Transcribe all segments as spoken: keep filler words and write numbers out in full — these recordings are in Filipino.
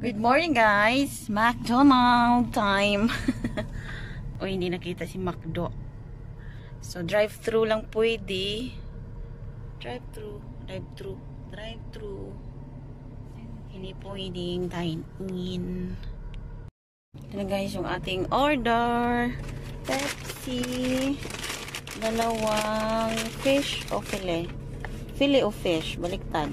Good morning guys! McDonald's time! O hindi nakita si McDo. So drive-thru lang pwede. Drive-thru, drive-thru, drive-thru. Hindi pwedeng dine-in. Ito na guys yung ating order. Pepsi. Dalawang fish o filet. Filet o fish. Baliktad.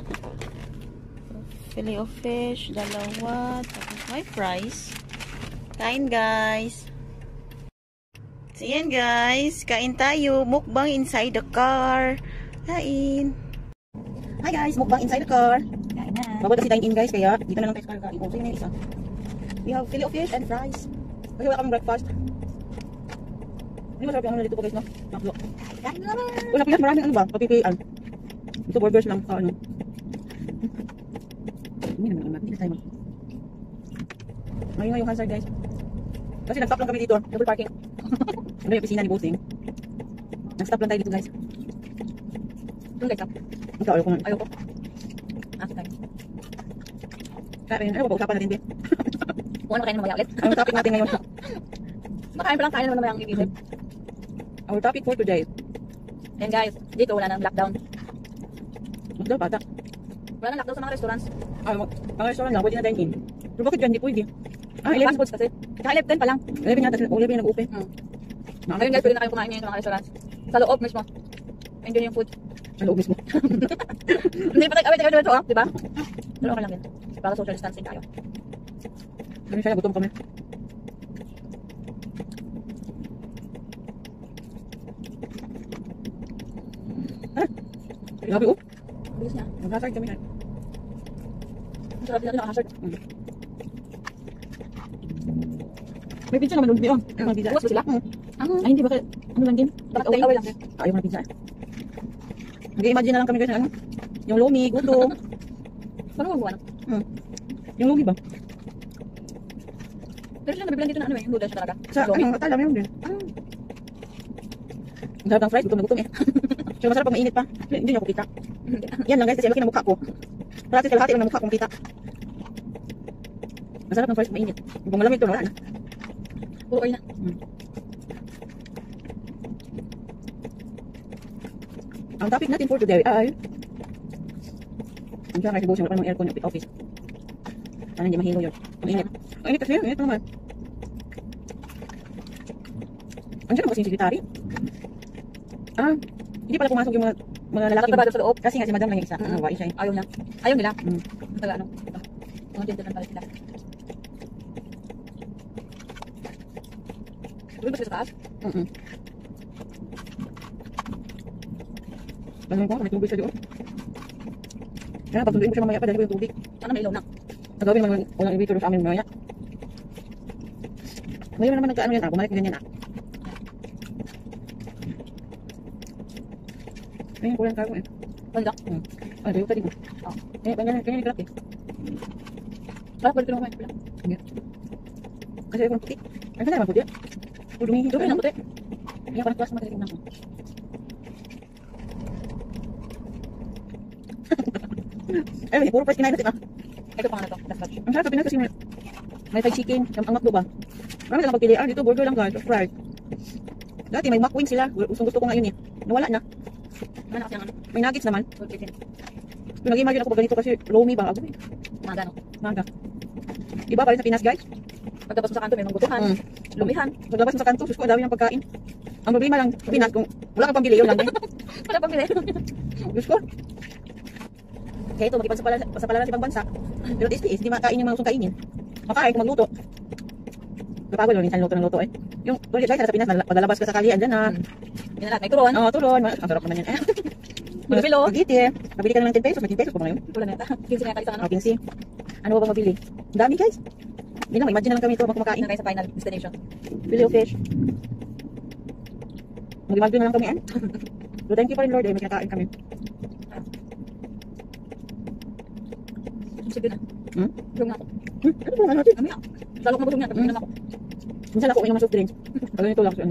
Filet of fish, dalawa, tapos may fries. Kain guys. So yan guys, kain tayo. Mukbang inside the car. Kain. Hi guys, mukbang inside the car. Kain na. Bago kasi dine in guys, kaya dito na lang tayo sa car kain. So yun na yung isa. We have filet of fish and fries. Kasi wala kaming breakfast. Hindi masarap yung ano dito po guys, no? Maklo. Kain na naman. Wala pilas, maraming ano ba? Papipian. Ito burgers lang sa ano. Hindi naman naman, hindi tayo mag ngayon nga yung hazard guys kasi nag-stop lang kami dito, double parking ano yung pisina ni Bossing, nag-stop lang tayo dito guys. Doon guys, stop ikaw, ayaw ko ayaw ko asa tayo kaya ano ba usapan natin din kung ano kain naman ulit ang topic natin ngayon makain pa lang tayo naman naman ang iisip. Our topic for today, and guys, dito wala nang lockdown. Lockdown bata, wala nang lockdown sa mga restaurants. Ah, mga restaurant lang, pwede na dine-in. Pero bakit dyan, di pwede? Ah, eleven foods kasi. Saka eleven pala. eleven yata, eleven yung nag-open. Hmm. Ngayon guys, pwede na kayo kumain ngayon sa mga restaurants. Sa loob mismo. Enjoy yung food. Sa loob mismo. Hindi pa tayo-away tayo dito, ah, di ba? Pero okay lang yan. Para social distancing tayo. Ganun siya, gutom kami. Ah, grabe oh. Bilis niya. Mag-hazard kami na. Ang sarap natin nakahasard. Hmm. May pizza naman doon. Ayaw ng pizza. Buwas ba sila? Hmm. Ay, hindi ba? Ano lang din? Bakit away lang din? Ayaw ng pizza. Nag-imagine na lang kami guys na ano? Yung lomi, guto. Paano mo buwan? Hmm. Yung lomi ba? Pero sila nabibilang dito na ano eh. Yung noodles talaga. Sa ano? Matala meron din. Ang sarap ng fries. Gutom na gutom eh. So masarap pag mainit pa. Hindi niyo ako kita. Yan lang guys. Kasi laki ng mukha ko. Parati kalahati lang ng mukha kong kita. Masarap ng fries mainit. Kung malamig ito, wala na. Puro kayo na. Hmm. Ang topic natin for today ay ang siya kasi bukas wala pa ng aircon yung office. Sana hindi mahilo yun. Ang init. Ang init kasi yun. Init naman. Ang siya naman kasi yung secretary. Ah, hindi pala pumasok yung mga mga lalaki sa loob. Kasi nga si madam lang yung isa. Mm-hmm. Ano, siya. Ayaw na. Ayaw nila. Mm. Taga ano. Mga gentleman pala sila. Tuloy ba sila sa taas? Mm-hmm. Ganun ko, may tubig siya doon. Kaya pagtunduin ko siya mamaya pa, dahil ko yung tubig. Sana may ilaw na. Nagawin naman walang elevator sa amin mamaya. Ngayon naman nagkaano yan ah. Bumalik ganyan ah. Ayun, kulang kago eh. Wala. Hmm. Ah, dayo tadi ko. Oh. Eh, ganyan, ganyan ikalak eh. Ah, balik ko naman pala. Sige. Kasi ako ng puti. Ay, kasi naman puti. Dumihin. Dumihin ang puti. Kaya parang class magaling na ako. Ay, puro price kinain natin ah. Ito pa nga na to. Ang sarap Pinas kasi may may fried chicken. Ang McDo ba? Marami lang pagpili. Ah, dito burger lang guys. Fried. Dati may McWings sila. Gusto gusto ko ngayon eh. Nawala na. Ano kasi ano? May nuggets naman. So, nag-imagine ako pag ganito kasi lomi ba? Ako eh. Maga no? Maga. Diba pa rin sa Pinas guys? Pagtabas mo sa kanto may manggutuhan. Mm. Lumihan. Pagtabas mo sa kanto, sus ko, dami ng pagkain. Ang problema lang sa Pinas, kung wala kang pambili, yun lang din. Wala pambili. Sus ko. Kaya ito, makipagsapalan sa palaran sa ibang bansa. Pero at S P S, hindi makain yung mga gustong kainin. Makain kung magluto. Napagod lang, minsan luto ng luto eh. Yung, tuloy guys, sa Pinas, paglalabas ka sa kalian dyan na. Yan na lahat, may turon. Oo, turon. Ang sarap naman yan eh. Bilo. Pagiti eh. Mabili ka lang ng ten pesos, may ten pesos pa ngayon. Wala na yata. fifteen na yata isang ano. Oh, fifteen. Ano ba bang mabili? Ang dami guys. Hindi lang, imagine na lang kami ito kumakain na kayo sa final destination. Filet of fish. Mag-imagine na lang kami eh. So thank you pa rin Lord eh, may kinakain kami. Sige na. Hmm? Busog na ako. Hmm? Ano ba natin? Kami ah. Salok na busog niya, tapos na ako. Minsan ako yung mga soft drinks. Pag ganito lang siya.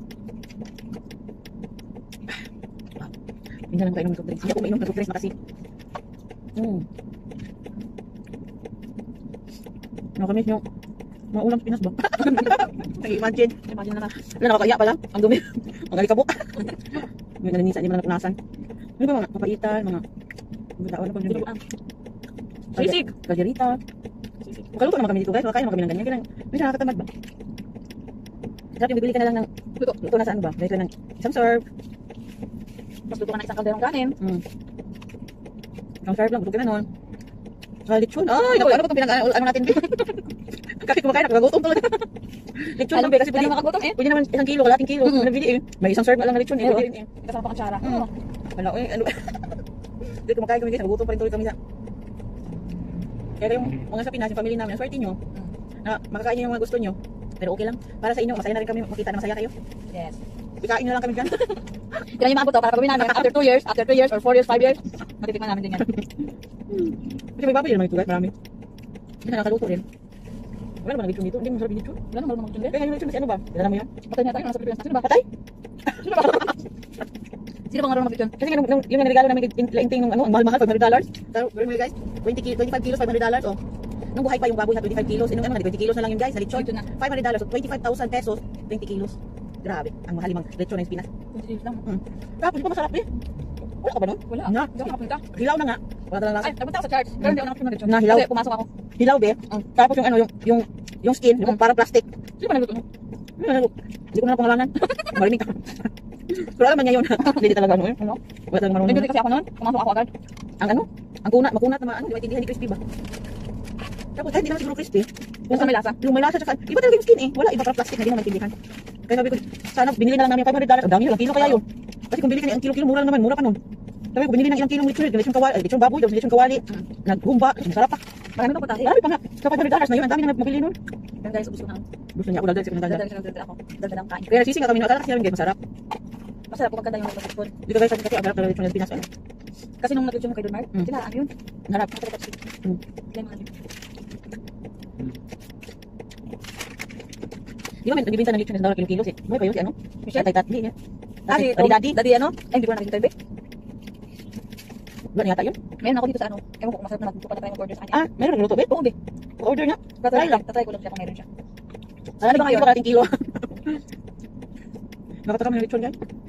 Minsan lang tayo ng soft drinks. Hindi ako mainom ng soft drinks na kasi. Hmm. Nakamiss yung mga ulam sa Pinas ba? Nag-imagine. Imagine na na. Wala, nakakaya pala. Ang dumi. Ang alikabok. May naninisa, hindi mo na napunasan. Ano ba mga papaitan, mga... Mga taon na pag Dinuguan. Sisig. Sisig. Kalderita. Sisig. Makaluto naman kami dito guys. Makakain naman kami ng ganyan. Kaya may nakakatamad ba? Dapat yung bibili ka na lang ng... Luto. Luto na sa ano ba? Bili ka ng isang serve. Tapos luto ka ng isang kalderong kanin. Hmm. Isang serve lang. Luto ka na nun. Saka lechon. Ay, naku, ano ba itong pinag... Ano natin? Kasi kumakain, nakakagutom talaga. Lechon lang, be, kasi pwede, makagutom eh. pwede naman isang kilo, kalating kilo. Mm-hmm. Nabili eh. May isang serve na lang na lechon eh. Oo. Pwede eh. Kasama pa katsara. Mm. Wala, eh, ano. Hindi kumakain kami guys, nagugutom pa rin tuloy kami sa... Kaya yung mga sa Pinas, yung family namin, swerte nyo. Na makakain nyo yung mga gusto nyo. Pero okay lang. Para sa inyo, masaya na rin kami makita na masaya kayo. Yes. Ikain nyo lang kami dyan. Kaya yung maabot to, para gawin namin after two years, after three years, or four years, five years, matitikman namin din yan. Kasi may baboy naman ito guys, marami. Hindi na nakaluto rin. Wala naman nag-lechon dito, hindi mo masarap yung lechon. Wala nang marunong magtunda. Kaya yung lechon kasi ano ba? Dala mo yan? Patay na tayo, nasa Pilipinas. Sino ba? Patay? Sino ba? Sino ba marunong magtunda? Kasi yung, yung, yung regalo namin lainting nung ano, ang mahal-mahal, five hundred dollars. So, very well guys, twenty, twenty-five kilos, five hundred dollars. Oh. Nung buhay pa yung baboy na twenty-five kilos, eh, nung ano, twenty kilos na lang yun guys, na lechon. Ito na. five hundred dollars, so twenty-five thousand pesos, twenty kilos. Grabe, ang mahal yung lechon na yung Pinas. twenty days lang. Hmm. Tapos, di ba masarap eh? Wala ka ba nun? Wala. Na, Hindi ako nakapunta. hilaw na nga. Wala talaga lasa. Ay, napunta ako sa church. Pero hindi ako nakapunta dito. Na, hilaw. Kasi pumasok ako. Hilaw be. Mm. Tapos yung ano, yung, yung, yung skin, yung parang plastic. Sino ba nagluto mo? Ano, ano, Hindi ko na pangalangan. Marinig ka. Pero alam man niya yun. Hindi talaga ano eh. Ano? Wala talaga marunong. Nagluto kasi ako noon. Pumasok ako agad. Ang ano? Ang kunat, makunat na ano, di ba tindihan ni crispy ba? Tapos kahit hindi naman siguro crispy. Yung sa may lasa. Yung may lasa tsaka, iba talaga yung skin eh. Wala, iba parang plastic na di naman tindihan. Kaya sabi ko, sana binili na lang namin yung five hundred dollars. Ang dami yun, ang kilo kaya yun. Kasi kung binili ka ng kilo-kilo, mura lang naman, mura pa nun. Sabi ko, binili ng ilang kilong lechon, lechon kawali, lechon baboy, lechon kawali, naghumba, masarap pa. Marami pa punta. Marami pa nga. Sa five hundred dollars na yun, ang dami na mabili nun. Yan guys, ubus ko na. Gusto niya ako daldal, sige ng daldal. Dagdag siya ng dagdag ako. Dagdag ang kain. Kaya nagsisi nga kami, akala kasi namin guys, masarap. Masarap kung maganda yung nagpapagpon. Dito guys, sabi kasi, ang harap talaga lechon ng Pinas. Ano? Kasi nung nag-lechon mo kay Don Mark, Mm. sinalaan yun. Ang harap. Masarap kasi. Mm. Yan mga lechon. Di ba may nagbibinta ng lechon na dollar kilo-kilos eh? Buhay pa yun si ano? Michelle? Tatay Tatli niya. Ah, si Daddy Daddy. Daddy ano? Ay, hindi ko na nakikita yun. Wala na yata yun? Meron ako dito sa ano. Ewan ko kung masarap na magpupunta tayo mag-order sa kanya. Ah, meron nagluto ba? Oo, be. Order niya. Tatry Try lang. Tatry ko lang siya kung meron siya. Sana ba ngayon kalating kilo? Nakataka kami ng lechon guys.